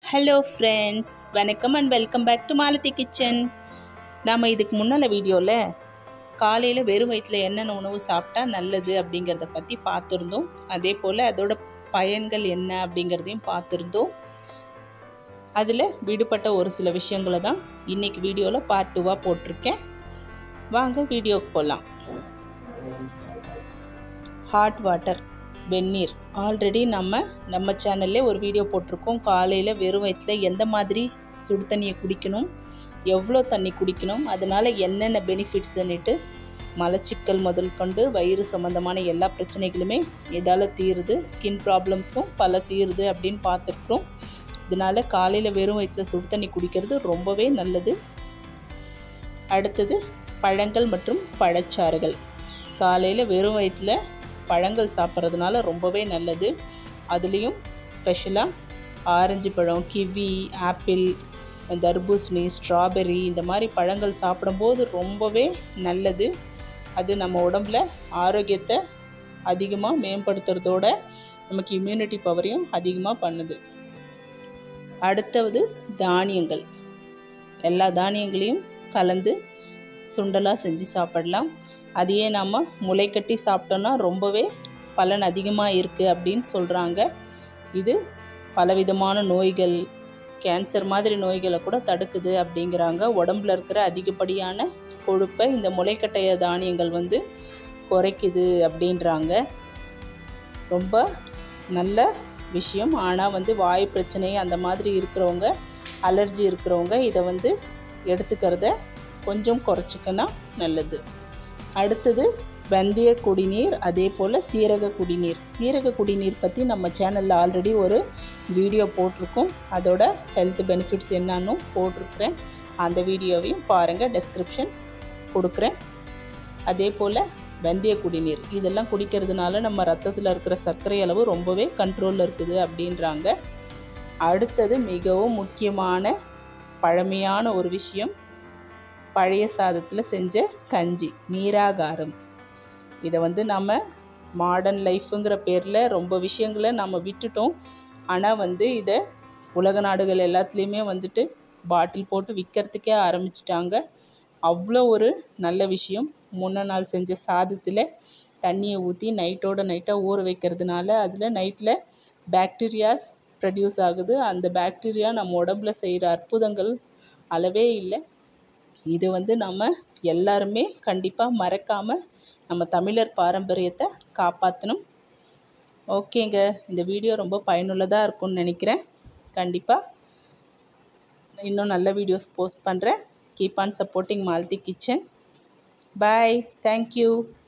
Hello friends, வணக்கம் and welcome back to Malathi kitchen. நாம் இதுக்கு முன்னால் வீடியோவில் காலையில் வெறும் வயிற்றில் என்னென்ன உணவு சாப்பிட்டா நல்லது அப்படிங்கிறத பற்றி பார்த்துருந்தோம். அதே போல் அதோட பயன்கள் என்ன அப்படிங்கிறதையும் பார்த்துருந்தோம். அதில் விடுபட்ட ஒரு சில விஷயங்களை தான் இன்றைக்கி வீடியோவில் பார்ட் 2 போட்டிருக்கேன். வாங்க வீடியோவுக்கு போகலாம். ஹாட் வாட்டர், வெந்நீர், ஆல்ரெடி நம்ம சேனல்லே ஒரு வீடியோ போட்டிருக்கோம். காலையில் வெறும் வயிற்றில் எந்த மாதிரி சுடு தண்ணியை குடிக்கணும், எவ்வளோ தண்ணி குடிக்கணும், அதனால் என்னென்ன பெனிஃபிட்ஸ்ன்னுட்டு மலச்சிக்கல் முதல் கொண்டு வயிறு சம்மந்தமான எல்லா பிரச்சனைகளுமே இதால் தீருது, ஸ்கின் ப்ராப்ளம்ஸும் பல தீருது அப்படின்னு பார்த்துருக்குறோம். இதனால் காலையில் வெறும் வயிற்றில் சுடு தண்ணி குடிக்கிறது ரொம்பவே நல்லது. அடுத்தது பழங்கள் மற்றும் பழச்சாறுகள். காலையில் வெறும் வயிற்றில் பழங்கள் சாப்பிட்றதுனால ரொம்பவே நல்லது. அதுலேயும் ஸ்பெஷலாக ஆரஞ்சு பழம், கிவி, ஆப்பிள், தர்பூசணி, ஸ்ட்ராபெர்ரி இந்த மாதிரி பழங்கள் சாப்பிடும்போது ரொம்பவே நல்லது. அது நம்ம உடம்பில் ஆரோக்கியத்தை அதிகமாக மேம்படுத்துறதோட நமக்கு இம்யூனிட்டி பவரையும் அதிகமாக பண்ணுது. அடுத்தது தானியங்கள். எல்லா தானியங்களையும் கலந்து சுண்டலாக செஞ்சு சாப்பிடலாம். அதையே நாம் முளைக்கட்டி சாப்பிட்டோன்னா ரொம்பவே பலன் அதிகமாக இருக்குது அப்படின்னு சொல்கிறாங்க. இது பலவிதமான நோய்கள், கேன்சர் மாதிரி நோய்களை கூட தடுக்குது அப்படிங்கிறாங்க. உடம்புல இருக்கிற அதிகப்படியான கொழுப்பை இந்த முளைக்கட்டைய தானியங்கள் குறைக்குது அப்படின்றாங்க. ரொம்ப நல்ல விஷயம். ஆனால் வாயு பிரச்சனை அந்த மாதிரி இருக்கிறவங்க, அலர்ஜி இருக்கிறவங்க இதை எடுத்துக்கிறத கொஞ்சம் குறைச்சிக்கனா நல்லது. அடுத்தது வெந்தய குடிநீர், அதே போல் சீரக குடிநீர். சீரக குடிநீர் பற்றி நம்ம சேனலில் ஆல்ரெடி ஒரு வீடியோ போட்டிருக்கோம். அதோட ஹெல்த் பெனிஃபிட்ஸ் என்னன்னு போட்டிருக்கிறேன். அந்த வீடியோவையும் பாருங்கள், டெஸ்கிரிப்ஷன் கொடுக்குறேன். அதே போல் வெந்தய குடிநீர் இதெல்லாம் குடிக்கிறதுனால நம்ம ரத்தத்தில் இருக்கிற சர்க்கரை அளவு ரொம்பவே கண்ட்ரோலில் இருக்குது அப்படின்றாங்க. அடுத்தது மிகவும் முக்கியமான பழமையான ஒரு விஷயம், பழைய சாதத்தில் செஞ்ச கஞ்சி, நீராகாரம். இதை நம்ம மாடர்ன் லைஃப்புங்கிற பேரில் ரொம்ப விஷயங்களை நம்ம விட்டுட்டோம். ஆனால் இதை உலக நாடுகள் எல்லாத்துலேயுமே பாட்டில் போட்டு விற்கிறதுக்கே ஆரம்பிச்சிட்டாங்க. அவ்வளோ ஒரு நல்ல விஷயம். முன்ன நாள் செஞ்ச சாதத்தில் தண்ணியை ஊற்றி நைட்டாக ஊற வைக்கிறதுனால அதில் நைட்டில் பாக்டீரியாஸ் ப்ரொடியூஸ் ஆகுது. அந்த பாக்டீரியா நம்ம உடம்புல செய்கிற அற்புதங்கள் அளவே இல்லை. இது நம்ம எல்லாருமே கண்டிப்பாக மறக்காமல் நம்ம தமிழர் பாரம்பரியத்தை காப்பாற்றணும். ஓகேங்க, இந்த வீடியோ ரொம்ப பயனுள்ளதாக இருக்கும்னு நினைக்கிறேன். கண்டிப்பாக இன்னும் நல்ல வீடியோஸ் போஸ்ட் பண்ணுறேன். Keep on supporting Malathi kitchen. Bye, thank you.